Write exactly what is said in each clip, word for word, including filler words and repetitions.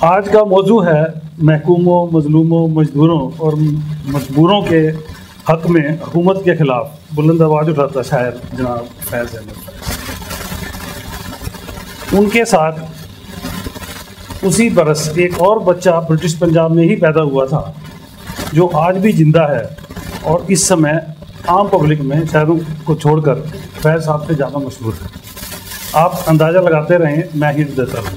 आज का मौजू है महकूमों, मजलूमों, मजदूरों और मजबूरों के हक में हुकूमत के खिलाफ बुलंद आवाज़ उठाता शायर जनाब फैज़ अहमद फैज़। उनके साथ उसी बरस एक और बच्चा ब्रिटिश पंजाब में ही पैदा हुआ था जो आज भी जिंदा है और इस समय आम पब्लिक में शायरों को छोड़कर फैज़ साहब से ज़्यादा मशहूर है। आप अंदाज़ा लगाते रहें, मैं हिंट देता हूँ।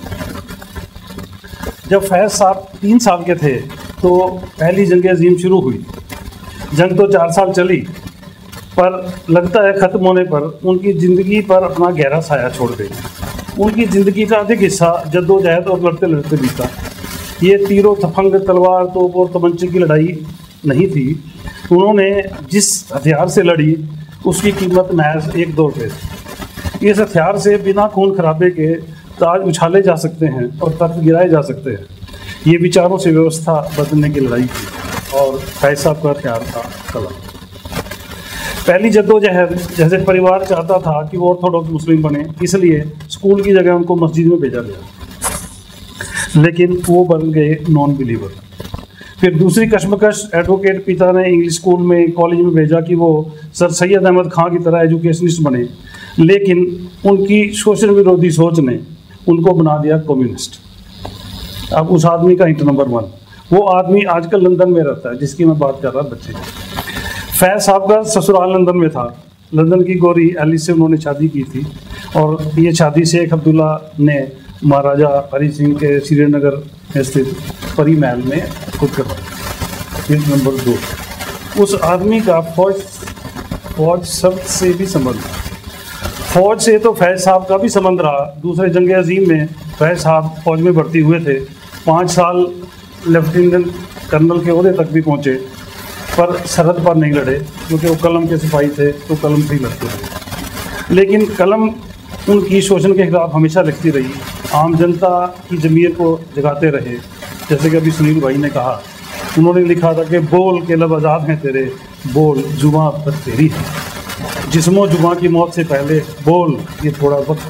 जब फैज़ साहब तीन साल के थे तो पहली जंग अजीम शुरू हुई। जंग तो चार साल चली, पर लगता है ख़त्म होने पर उनकी ज़िंदगी पर अपना गहरा साया छोड़ गई। उनकी ज़िंदगी का अधिक हिस्सा जद्दोजहद और लड़ते लड़ते बीता। ये तीरों तफंग, तलवार, तोप और तमंचे की लड़ाई नहीं थी। उन्होंने जिस हथियार से लड़ी उसकी कीमत महज एक दो रुपये थी। इस हथियार से बिना खून खराबे के ताज उछाले जा सकते हैं और तख्त गिराए जा सकते हैं। ये विचारों से व्यवस्था बदलने की लड़ाई थी और फैज़ साहब का हथियार था कलम। पहली जद्दोजहद, जैसे परिवार चाहता था कि वो ऑर्थोडॉक्स मुस्लिम बने, इसलिए स्कूल की जगह उनको मस्जिद में भेजा गया, लेकिन वो बन गए नॉन बिलीवर। फिर दूसरी कशमकश, एडवोकेट पिता ने इंग्लिश स्कूल में, कॉलेज में भेजा कि वो सर सैयद अहमद खां की तरह एजुकेशनिस्ट बने, लेकिन उनकी शोषण विरोधी सोच ने उनको बना दिया कम्युनिस्ट। अब उस आदमी का हिंट नंबर वन, वो आदमी आजकल लंदन में रहता है जिसकी मैं बात कर रहा बच्चे। फैज़ साहब का ससुराल लंदन में था। लंदन की गोरी एलिस से उन्होंने शादी की थी और ये शादी शेख अब्दुल्ला ने महाराजा हरी सिंह के श्रीनगर स्थित परी महल में खुद करवाई। हिंट नंबर दो, उस आदमी का फौज फौज शब्द से भी संबंध, फौज से तो फैज़ साहब का भी संबंध रहा। दूसरे जंग अजीम में फैज़ साहब फौज में भर्ती हुए थे। पाँच साल लेफ्टिनेंट कर्नल के ओहदे तक भी पहुँचे, पर सरहद पर नहीं लड़े क्योंकि वो कलम के सिपाही थे, तो कलम से ही लड़ते रहे। लेकिन कलम उनकी शोषण के खिलाफ हमेशा लिखती रही, आम जनता की ज़मीर को जगाते रहे। जैसे कि अभी सुनील भाई ने कहा, उन्होंने लिखा था कि बोल के लब आज़ाद हैं तेरे, बोल जुबां पर तेरी है, जिस्मो जुबां की मौत से पहले बोल ये थोड़ा वक्त।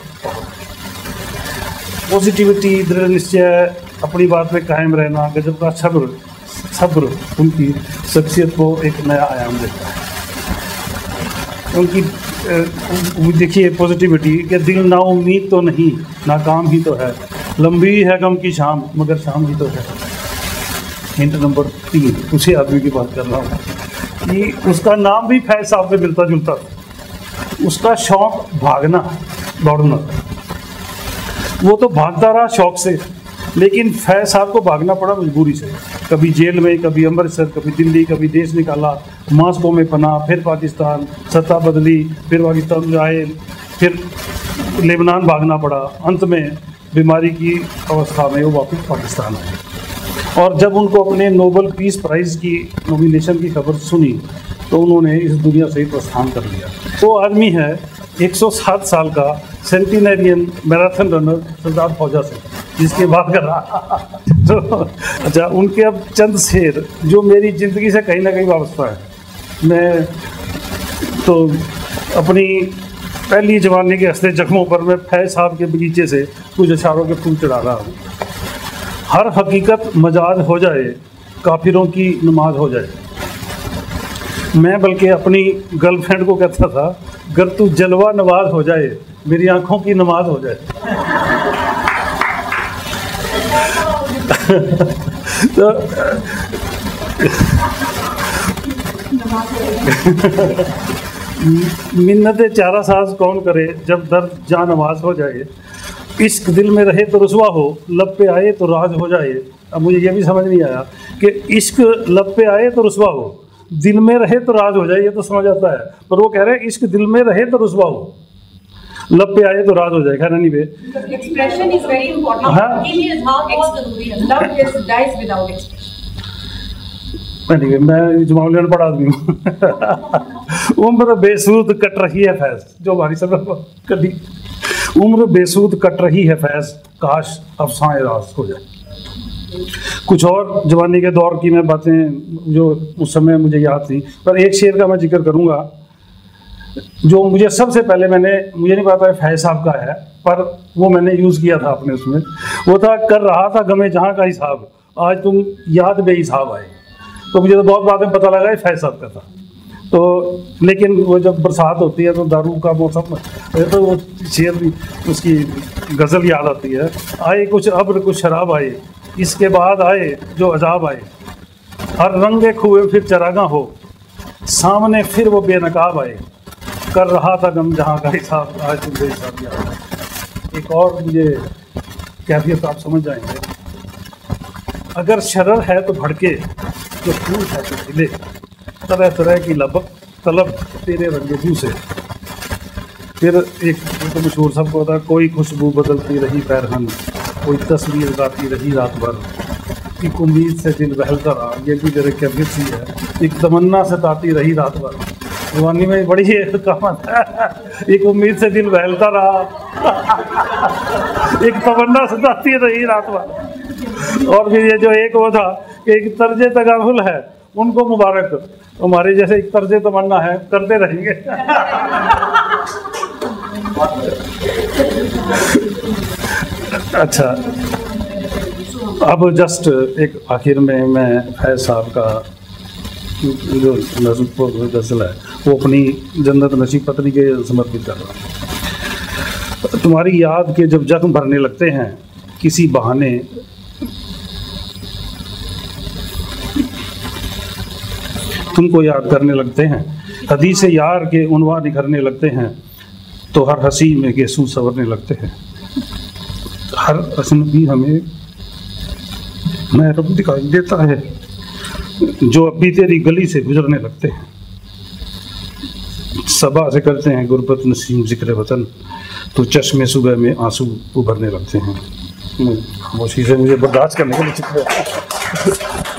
पॉजिटिविटी, दृढ़ निश्चय, अपनी बात में कायम रहना, गजब का सब्र सब्र उनकी शख्सियत को एक नया आयाम देता है। उनकी देखिए पॉजिटिविटी के दिल ना उम्मीद तो नहीं, नाकाम ही तो है, लंबी है गम की शाम मगर शाम ही तो है। हिंट नंबर तीन, उसी आदमी की बात कर रहा हूँ कि उसका नाम भी फैज़ साहब से मिलता जुलता था। उसका शौक भागना, दौड़ना। वो तो भागता रहा शौक से, लेकिन फैज़ साहब को भागना पड़ा मजबूरी से। कभी जेल में, कभी अमृतसर, कभी दिल्ली, कभी देश निकाला, मॉस्को में पना, फिर पाकिस्तान, सत्ता बदली, फिर पाकिस्तान आए, फिर लेबनान भागना पड़ा। अंत में बीमारी की अवस्था में वो वापस पाकिस्तान आए और जब उनको अपने नोबेल पीस प्राइज़ की नॉमिनेशन की खबर सुनी तो उन्होंने इस दुनिया से ही प्रस्थान कर लिया। वो आदमी है एक सौ सात साल का सेंटिनेरियन मैराथन रनर सरदार फौजा से, जिसकी बात कर रहा तो अच्छा, उनके अब चंद शेर जो मेरी ज़िंदगी से कहीं ना कहीं वाबस्ता है। मैं तो अपनी पहली जवानी के हंसते जख्मों पर मैं फैज़ साहब के बगीचे से कुछ अशारों के फूल चढ़ा रहा हूँ। हर हकीकत मजाज हो जाए, काफिरों की नमाज हो जाए। मैं बल्कि अपनी गर्लफ्रेंड को कहता था, अगर तू जलवा नवाज हो जाए, मेरी आंखों की नमाज हो जाए। तो मिन्नतें चारा साज कौन करे, जब दर्द जान नवाज हो जाए। इश्क दिल में रहे तो रुसवा हो, लब पे आए तो राज हो जाए। अब मुझे ये भी समझ नहीं आया कि इश्क लब पे आए तो रुसवा हो, दिल में रहे तो राज हो जाए, ये तो समझ आता है, पर वो कह रहे हैं इश्क दिल में रहे तो रुसवा हो, लब पे आए तो राज हो जाए। खैर नहीं बे, expression is very important. Love just dies without expression. नहीं, मैं जमावली अनपढ़ आदमी हूँ। उम्र बेसूद कट रही है फैज़, जो हमारी सब कभी उम्र बेसूद कट रही है फैज़, काश अफसाने राज हो जाए। कुछ और जवानी के दौर की मैं बातें जो उस समय मुझे याद थी, पर एक शेर का मैं जिक्र करूँगा। जो मुझे सबसे पहले मैंने मुझे नहीं पता फैज साहब का है, पर वो मैंने यूज़ किया था अपने उसमें, वो था कर रहा था गमे जहाँ का हिसाब, आज तुम याद बेहिसाब आए। तो मुझे तो बहुत बाद में पता लगा फैज साहब का था। तो लेकिन वो जब बरसात होती है तो दारू का मौसम तो वो शेर भी उसकी गज़ल याद आती है। आए कुछ अब्र कुछ शराब आए, इसके बाद आए जो अजाब आए, हर रंगे खुए फिर चरागा हो, सामने फिर वो बेनकाब आए, कर रहा था गम जहाँ का हिसाब, आज तुम बेहिसाब याद। एक और मुझे कैफियत आप समझ जाएंगे, अगर शरर है तो भड़के, जो फूल है तो खिले, तरह तरह की लब तलब तेरे रंगे जू से। फिर एक तो मशहूर सबको होता है, कोई खुशबू बदलती रही पैरहन, कोई तस्वीर गाती रही रात भर, एक उम्मीद से दिल बहलता रहा, ये भी मेरे कैफियत सी है, एक तमन्ना सताती रही रात भर। जवानी में बड़ी कहावत है, एक उम्मीद से दिल बहलता रहा एक तमन्ना सताती रही रात भर। और फिर ये जो एक वो था कि एक तर्जे तगाफुल है, उनको मुबारक, हमारे जैसे एक तर्जे तमन्ना है, करते रहेंगे। अच्छा, अब जस्ट एक आखिर में मैं फैज साहब का जो नज़्म गज़ल है वो अपनी जन्नत नशीब पत्नी के समर्पित कर रहा हूँ। तुम्हारी याद के जब जख्म भरने लगते हैं, किसी बहाने तुमको याद करने लगते हैं, हदीस यार के उनवा निखरने लगते हैं, तो हर हंसी में गेसू संवरने लगते हैं, हर अजनबी हमें महरम दिखाई देता है, जो अब भी तेरी गली से गुजरने लगते हैं, सबा से करते हैं गुर्बत नसीम जिक्र वतन, तो चश्मे सुबह में आंसू उभरने लगते हैं। खामोशी से मुझे बर्दाश्त करने के लिए